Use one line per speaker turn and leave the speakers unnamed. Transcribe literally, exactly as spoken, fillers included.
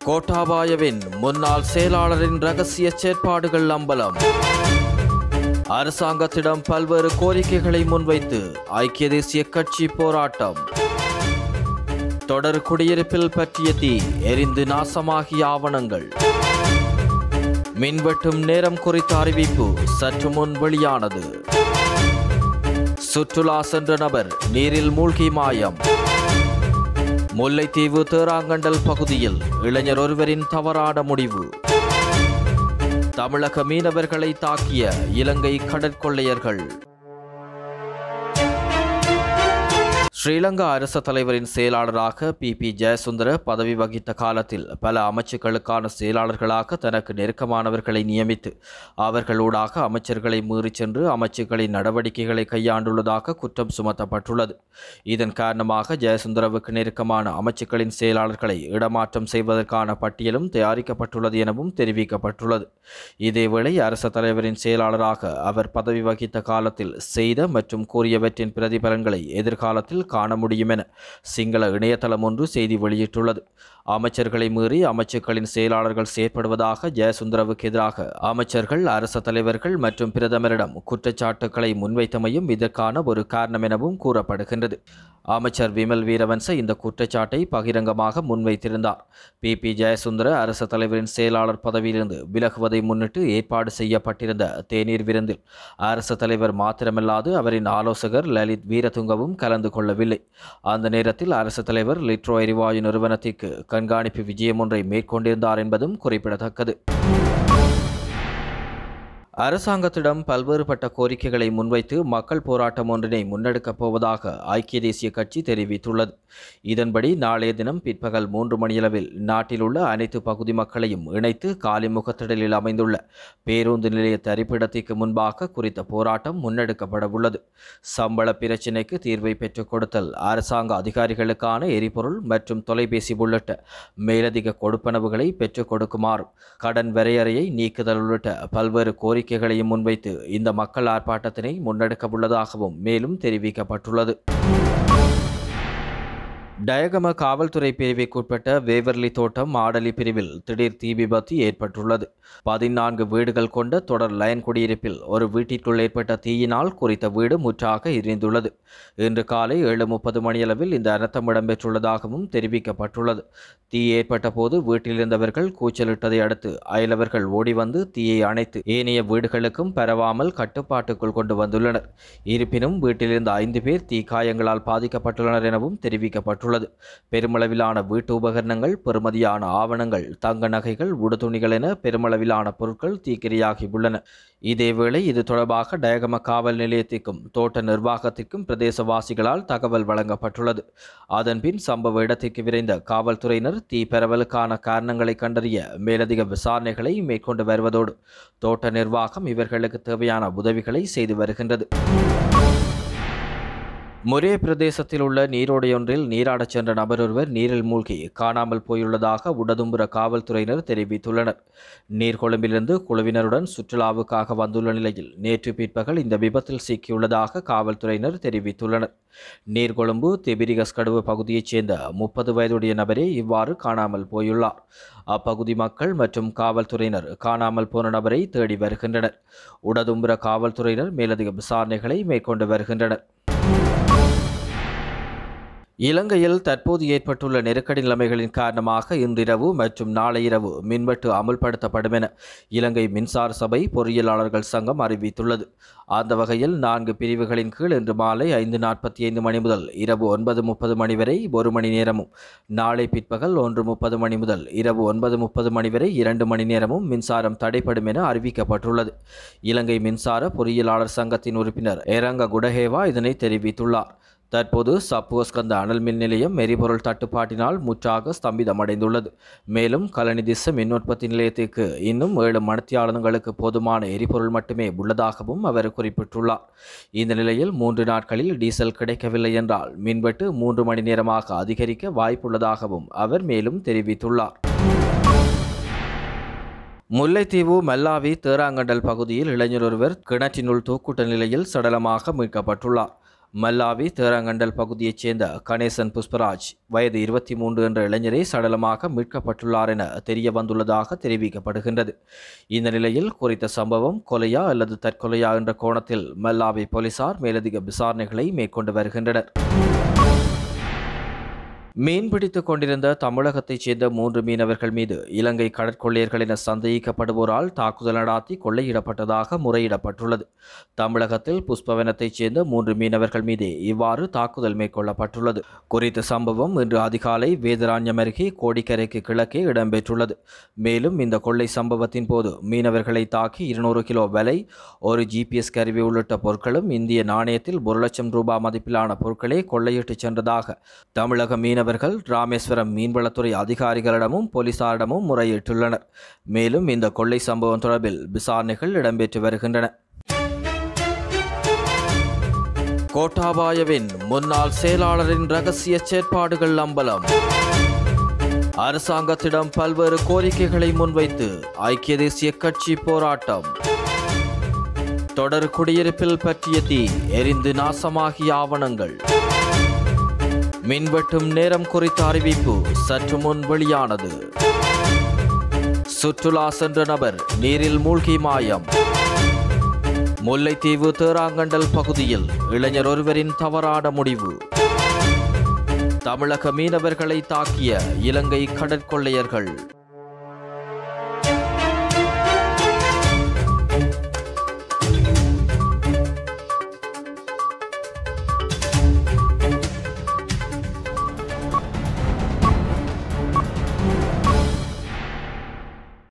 கோட்டாபாயவின் முன்னாள் செயலாளரின் ரகசிய செயற்பாடுகள் அம்பலம். அரசாங்கத்திடம் பல்வேறு கோரிக்கைகளை முன்வைத்து ஐக்கிய தேசிய கட்சி போராட்டம். தொடர் குடியிருப்பில் பற்றிய தீ எரிந்து நாசமாகிய ஆவணங்கள். மின்வெட்டும் நேரம் குறித்த அறிவிப்பு சற்று முன் வெளியானது. சுற்றுலா சென்ற நபர் நீரில் மூழ்கி மாயம். முல்லைத்தீவு தேராங்கண்டல் பகுதியில் இளைஞர் ஒருவரின் தவறான முடிவு. தமிழக மீனவர்களை தாக்கிய இலங்கை கடற்கொள்ளையர்கள். ஸ்ரீலங்கா அரச தலைவரின் செயலாளராக பி பி ஜெயசுந்தர பதவி வகித்த காலத்தில் பல அமைச்சுக்களுக்கான செயலாளர்களாக தனக்கு நெருக்கமானவர்களை நியமித்து அவர்களூடாக அமைச்சர்களை மீறி சென்று அமைச்சுக்களின் நடவடிக்கைகளை கையாண்டுள்ளதாக குற்றம் சுமத்தப்பட்டுள்ளது. இதன் காரணமாக ஜெயசுந்தரவுக்கு நெருக்கமான அமைச்சுக்களின் செயலாளர்களை இடமாற்றம் செய்வதற்கான பட்டியலும் தயாரிக்கப்பட்டுள்ளது எனவும் தெரிவிக்கப்பட்டுள்ளது. இதேவேளை அரச தலைவரின் செயலாளராக அவர் பதவி வகித்த காலத்தில் செய்த மற்றும் கூறியவற்றின் பிரதிபலன்களை எதிர்காலத்தில் காண முடியும் என சிங்கள இணையதளம் ஒன்று செய்தி வெளியிட்டுள்ளது. அமைச்சர்களை மீறி அமைச்சுக்களின் செயலாளர்கள் செயற்படுவதாக ஜெயசுந்தரவுக்கு எதிராக அமைச்சர்கள், அரச தலைவர்கள் மற்றும் பிரதமரிடம் குற்றச்சாட்டுக்களை முன்வைத்தமையும் இதற்கான ஒரு காரணம் எனவும் கூறப்படுகின்றது. அமைச்சர் விமல் வீரவன்ச இந்த குற்றச்சாட்டை பகிரங்கமாக முன்வைத்திருந்தார். பி பி ஜெயசுந்தர அரச தலைவரின் செயலாளர் பதவியிலிருந்து விலகுவதை முன்னிட்டு ஏற்பாடு செய்யப்பட்டிருந்த தேநீர் விருந்தில் அரச தலைவர் மாத்திரமல்லாது அவரின் ஆலோசகர் லலித் வீரதுங்கவும் கலந்து கொள்ளவில்லை. அந்த நேரத்தில் அரச தலைவர் லிட்ரோ எரிவாயு நிறுவனத்திற்கு கண்காணிப்பு விஜயம் ஒன்றை மேற்கொண்டிருந்தார் என்பதும் குறிப்பிடத்தக்கது. அரசாங்கத்திடம் பல்வேறுபட்ட கோரிக்கைகளை முன்வைத்து மக்கள் போராட்டம் ஒன்றினை முன்னெடுக்கப் போவதாக ஐக்கிய தேசிய கட்சி தெரிவித்துள்ளது. இதன்படி நாளைய தினம் பிற்பகல் மூன்று மணியளவில் நாட்டில் உள்ள அனைத்து பகுதி மக்களையும் இணைத்து காலிமுகத்திடலில் அமைந்துள்ள பேருந்து நிலைய தரிப்பிடத்திற்கு முன்பாக குறித்த போராட்டம் முன்னெடுக்கப்பட உள்ளது. சம்பள பிரச்சினைக்கு தீர்வை பெற்றுக் கொடுத்தல், அரசாங்க அதிகாரிகளுக்கான எரிபொருள் மற்றும் தொலைபேசி உள்ளிட்ட மேலதிக கொடுப்பனவுகளை பெற்றுக் கொடுக்குமாறும், கடன் வரையறையை நீக்குதல் உள்ளிட்ட பல்வேறு கோரிக்கை கோரிக்கைகளையும் முன்வைத்து இந்த மக்கள் ஆர்ப்பாட்டத்தினை முன்னெடுக்க உள்ளதாகவும் மேலும் தெரிவிக்கப்பட்டுள்ளது. டயகம காவல்துறை பிரிவுக்குட்பட்ட வேவர்லி தோட்டம் ஆடலி பிரிவில் திடீர் தீ விபத்து ஏற்பட்டுள்ளது. பதினான்கு வீடுகள் கொண்ட தொடர் லைன் குடியிருப்பில் ஒரு வீட்டிற்குள் ஏற்பட்ட தீயினால் குறித்த வீடு முற்றாக எரிந்துள்ளது. இன்று காலை ஏழு முப்பது மணியளவில் இந்த அனர்த்தம் இடம்பெற்றுள்ளதாகவும் தெரிவிக்கப்பட்டுள்ளது. தீ ஏற்பட்ட போது வீட்டில் இருந்தவர்கள் கூச்சலிட்டதை அடுத்து அயலவர்கள் ஓடி வந்து தீயை அணைத்து ஏனைய வீடுகளுக்கும் பரவாமல் கட்டுப்பாட்டுக்குள் கொண்டு வந்துள்ளனர். இருப்பினும் வீட்டிலிருந்த ஐந்து பேர் தீ காயங்களால் பாதிக்கப்பட்டுள்ளனர் எனவும் தெரிவிக்கப்பட்டுள்ளது. பெருமளவிலான வீட்டு உபகரணங்கள், பெறுமதியான ஆவணங்கள், தங்க நகைகள், உடுதுணிகள் என பெருமளவிலான பொருட்கள் தீக்கிரையாகி உள்ளன. இதேவேளை இது தொடர்பாக டயகம காவல் நிலையத்திற்கும் தோட்ட நிர்வாகத்திற்கும் பிரதேசவாசிகளால் தகவல் வழங்கப்பட்டுள்ளது. அதன்பின் சம்பவ இடத்திற்கு விரைந்த காவல்துறையினர் தீ பரவலுக்கான காரணங்களை கண்டறிய மேலதிக விசாரணைகளை மேற்கொண்டு வருவதோடு தோட்ட நிர்வாகம் இவர்களுக்கு தேவையான உதவிகளை செய்து வருகின்றது. முரே பிரதேசத்தில் உள்ள நீரோடையொன்றில் நீராடச் சென்ற நபர் ஒருவர் நீரில் மூழ்கி காணாமல் போயுள்ளதாக உடதும்புற காவல்துறையினர் தெரிவித்துள்ளனர். நீர்கொழும்பிலிருந்து குழுவினருடன் சுற்றுலாவுக்காக வந்துள்ள நிலையில் நேற்று பிற்பகல் இந்த விபத்தில் சிக்கியுள்ளதாக காவல்துறையினர் தெரிவித்துள்ளனர். நீர்கொழும்பு திபிரிகஸ்கடுவு பகுதியைச் சேர்ந்த முப்பது வயதுடைய நபரே இவ்வாறு காணாமல் போயுள்ளார். அப்பகுதி மக்கள் மற்றும் காவல்துறையினர் காணாமல் போன நபரை தேடி வருகின்றனர். உடதும்புற காவல்துறையினர் மேலதிக விசாரணைகளை மேற்கொண்டு வருகின்றனர். இலங்கையில் தற்போது ஏற்பட்டுள்ள நெருக்கடி நிலைமைகளின் காரணமாக இன்றிரவு மற்றும் நாளை இரவு மின்வெட்டு அமுல்படுத்தப்படும் என இலங்கை மின்சார சபை பொறியியலாளர்கள் சங்கம் அறிவித்துள்ளது. அந்த வகையில் நான்கு பிரிவுகளின் கீழ் இன்று மாலை ஐந்து நாற்பத்தி ஐந்து மணி முதல் இரவு ஒன்பது முப்பது மணி வரை ஒரு மணி நேரமும், நாளை பிற்பகல் ஒன்று முப்பது மணி முதல் இரவு ஒன்பது முப்பது மணி வரை இரண்டு மணி நேரமும் மின்சாரம் தடைப்படும் என அறிவிக்கப்பட்டுள்ளது. இலங்கை மின்சார பொறியியலாளர் சங்கத்தின் உறுப்பினர் ஏரங்க குடஹேவா இதனை தெரிவித்துள்ளார். தற்போது சப்புவஸ்கந்த அனல் மின் நிலையம் எரிபொருள் தட்டுப்பாட்டினால் முற்றாக ஸ்தம்பிதமடைந்துள்ளது. மேலும் கலனிதிச மின் உற்பத்தி நிலையத்திற்கு இன்னும் ஏழு மணித்தியாலங்களுக்கு போதுமான எரிபொருள் மட்டுமே உள்ளதாகவும் அவர் குறிப்பிட்டுள்ளார். இந்த நிலையில் மூன்று நாட்களில் டீசல் கிடைக்கவில்லை என்றால் மின்வெட்டு மூன்று மணி நேரமாக அதிகரிக்க வாய்ப்புள்ளதாகவும் அவர் மேலும் தெரிவித்துள்ளார். முல்லைத்தீவு மல்லாவி தேராங்கண்டல் பகுதியில் இளைஞர் ஒருவர் கிணற்றினுள் தூக்குட்ட நிலையில் சடலமாக மீட்கப்பட்டுள்ளார். மல்லாவி தேராங்கண்டல் பகுதியைச் சேர்ந்த கணேசன் புஷ்பராஜ் வயது இருபத்தி மூன்று என்ற இளைஞரை சடலமாக மீட்கப்பட்டுள்ளார் என தெரிய வந்துள்ளதாக தெரிவிக்கப்படுகின்றது. இந்த நிலையில் குறித்த சம்பவம் கொலையா அல்லது தற்கொலையா என்ற கோணத்தில் மல்லாவி போலீசார் மேலதிக விசாரணைகளை மேற்கொண்டு வருகின்றனர். மீன்பிடித்துக் கொண்டிருந்த தமிழகத்தைச் சேர்ந்த மூன்று மீனவர்கள் மீது இலங்கை கடற்கொள்ளையர்கள் என சந்தேகிக்கப்படுவோரால் தாக்குதல் நடாத்தி கொள்ளையிடப்பட்டதாக முறையிடப்பட்டுள்ளது. தமிழகத்தில் புஷ்பவனத்தைச் சேர்ந்த மூன்று மீனவர்கள் மீதே இவ்வாறு தாக்குதல் மேற்கொள்ளப்பட்டுள்ளது. குறித்த சம்பவம் இன்று அதிகாலை வேதராஞ்யம் அருகே கோடிக்கரைக்கு கிழக்கே இடம்பெற்றுள்ளது. மேலும் இந்த கொள்ளை சம்பவத்தின் போது மீனவர்களை தாக்கி இருநூறு கிலோ விலை, ஒரு ஜிபிஎஸ் கருவி உள்ளிட்ட பொருட்களும் இந்திய நாணயத்தில் ஒரு லட்சம் ரூபாய் மதிப்பிலான பொருட்களை கொள்ளையிட்டுச் சென்றதாக தமிழக மீனவர்கள் ராமேஸ்வரம் மீன்வளத்துறை அதிகாரிகளிடமும் போலீசாரிடமும் முறையிட்டுள்ளனர். மேலும் இந்த கொள்ளை சம்பவம் தொடர்பில் விசாரணைகள் இடம்பெற்று வருகின்றன. கோட்டாபாயவின் முன்னாள் செயலாளரின் ரகசிய செயற்பாடுகள் அம்பலம். அரசாங்கத்திடம் பல்வேறு கோரிக்கைகளை முன்வைத்து ஐக்கிய தேசிய கட்சி போராட்டம். தொடர் குடியிருப்பில் பற்றிய தீ எரிந்து நாசமாகிய ஆவணங்கள். மின்வெட்டும் நேரம் குறித்த அறிவிப்பு சற்று முன் வெளியானது. சுற்றுலா சென்ற நபர் நீரில் மூழ்கி மாயம். முல்லைத்தீவு தேராங்கண்டல் பகுதியில் இளைஞர் ஒருவரின் தவறான முடிவு. தமிழக மீனவர்களை தாக்கிய இலங்கை கடற்கொள்ளையர்கள்.